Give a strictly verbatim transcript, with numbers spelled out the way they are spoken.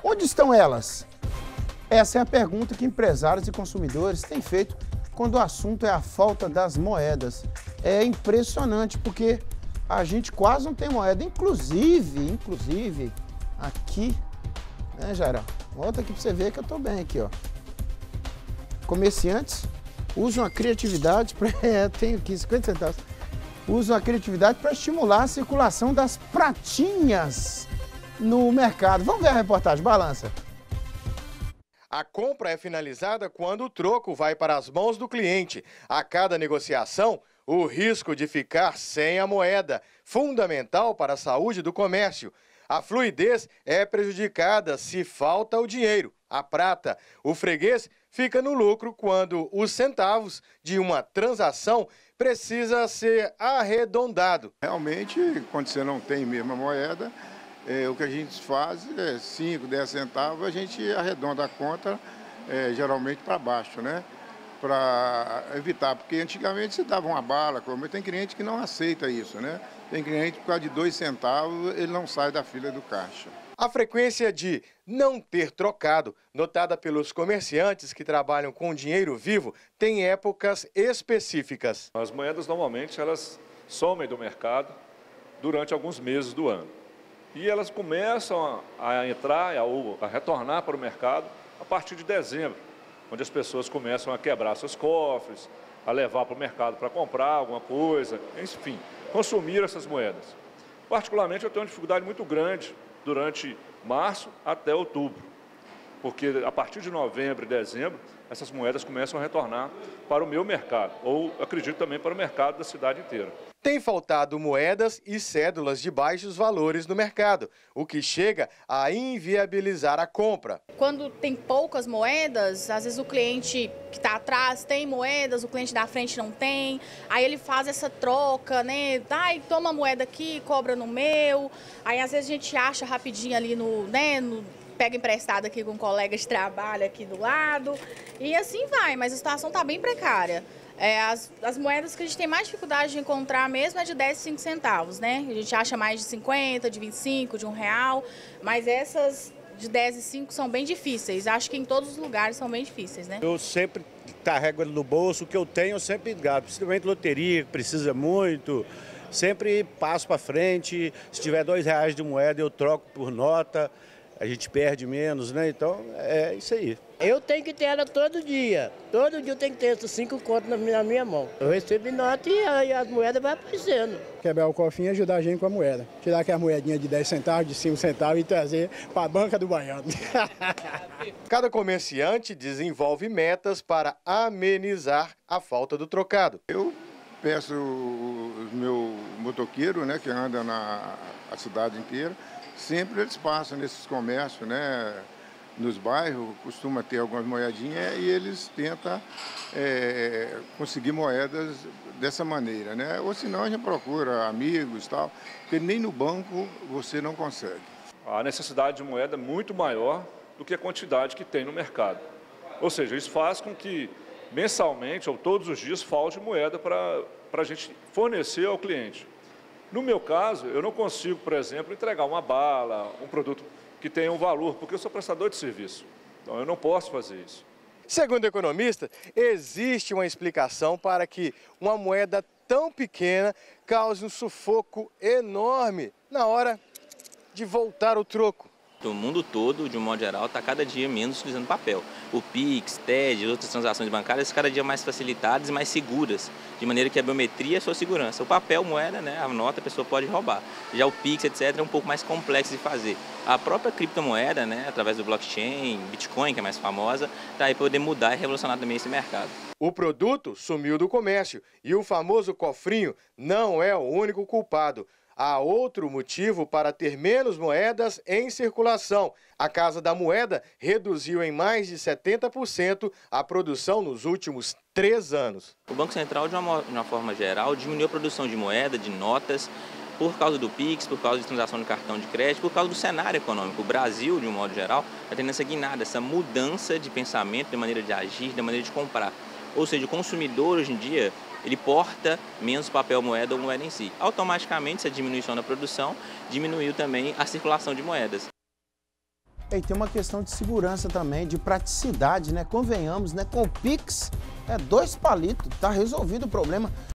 Onde estão elas? Essa é a pergunta que empresários e consumidores têm feito quando o assunto é a falta das moedas. É impressionante porque a gente quase não tem moeda, inclusive, inclusive, aqui, né, Jairão? Volta aqui para você ver que eu tô bem aqui, ó. Comerciantes usam a criatividade para... É, tenho aqui cinquenta centavos. Usam a criatividade para estimular a circulação das pratinhas no mercado. Vamos ver a reportagem, balança. A compra é finalizada quando o troco vai para as mãos do cliente. A cada negociação, o risco de ficar sem a moeda, fundamental para a saúde do comércio. A fluidez é prejudicada se falta o dinheiro, a prata. O freguês fica no lucro quando os centavos de uma transação precisa ser arredondado. Realmente, quando você não tem mesmo a moeda, é, o que a gente faz é cinco, dez centavos, a gente arredonda a conta, é, geralmente para baixo, né? Para evitar, porque antigamente se dava uma bala, mas tem cliente que não aceita isso, né? Tem cliente que por causa de dois centavos, ele não sai da fila do caixa. A frequência de não ter trocado, notada pelos comerciantes que trabalham com dinheiro vivo, tem épocas específicas. As moedas normalmente elas somem do mercado durante alguns meses do ano. E elas começam a, a entrar ou a retornar para o mercado a partir de dezembro, onde as pessoas começam a quebrar seus cofres, a levar para o mercado para comprar alguma coisa, enfim, consumir essas moedas. Particularmente eu tenho uma dificuldade muito grande durante março até outubro, porque a partir de novembro e dezembro, essas moedas começam a retornar para o meu mercado, ou acredito também para o mercado da cidade inteira. Tem faltado moedas e cédulas de baixos valores no mercado, o que chega a inviabilizar a compra. Quando tem poucas moedas, às vezes o cliente que está atrás tem moedas, o cliente da frente não tem, aí ele faz essa troca, né? Ai, toma a moeda aqui, cobra no meu, aí às vezes a gente acha rapidinho ali no, né, no pega emprestado aqui com um colega de trabalho aqui do lado, e assim vai, mas a situação está bem precária. É, as, as moedas que a gente tem mais dificuldade de encontrar mesmo é de dez e cinco centavos, né? A gente acha mais de cinquenta, de vinte e cinco, de um real, mas essas de dez e cinco são bem difíceis. Acho que em todos os lugares são bem difíceis, né? Eu sempre carrego ele no bolso, o que eu tenho eu sempre gasto, principalmente loteria, que precisa muito. Sempre passo para frente, se tiver dois reais de moeda eu troco por nota. A gente perde menos, né? Então, é isso aí. Eu tenho que ter ela todo dia. Todo dia eu tenho que ter esses cinco contos na minha, na minha mão. Eu recebo nota e aí as moedas vão aparecendo. Quebrar o cofrinho e ajudar a gente com a moeda. Tirar aquela moedinha de dez centavos, de cinco centavos e trazer para a banca do baiano. Cada comerciante desenvolve metas para amenizar a falta do trocado. Eu peço o meu motoqueiro, né, que anda na a cidade inteira, sempre eles passam nesses comércios, né, nos bairros, costuma ter algumas moedinhas e eles tentam é, conseguir moedas dessa maneira, né? Ou senão a gente procura amigos e tal, porque nem no banco você não consegue. A necessidade de moeda é muito maior do que a quantidade que tem no mercado. Ou seja, isso faz com que mensalmente ou todos os dias falte moeda para para a gente fornecer ao cliente. No meu caso, eu não consigo, por exemplo, entregar uma bala, um produto que tenha um valor, porque eu sou prestador de serviço. Então, eu não posso fazer isso. Segundo o economista, existe uma explicação para que uma moeda tão pequena cause um sufoco enorme na hora de voltar o troco. O mundo todo, de um modo geral, está cada dia menos utilizando papel. O Pix, T E D e outras transações bancárias cada dia mais facilitadas e mais seguras, de maneira que a biometria é sua segurança. O papel, moeda, né, a nota a pessoa pode roubar. Já o Pix, etcétera, é um pouco mais complexo de fazer. A própria criptomoeda, né, através do blockchain, Bitcoin, que é mais famosa, está aí para poder mudar e revolucionar também esse mercado. O produto sumiu do comércio e o famoso cofrinho não é o único culpado. Há outro motivo para ter menos moedas em circulação. A Casa da Moeda reduziu em mais de setenta por cento a produção nos últimos três anos. O Banco Central, de uma, de uma forma geral, diminuiu a produção de moeda, de notas, por causa do Pix, por causa de transação de cartão de crédito, por causa do cenário econômico. O Brasil, de um modo geral, está tendo essa guinada, essa mudança de pensamento, de maneira de agir, de maneira de comprar. Ou seja, o consumidor, hoje em dia, ele porta menos papel moeda ou moeda em si. Automaticamente, essa diminuição da produção diminuiu também a circulação de moedas. E tem uma questão de segurança também, de praticidade, né? Convenhamos, né? Com o Pix, é dois palitos, tá resolvido o problema.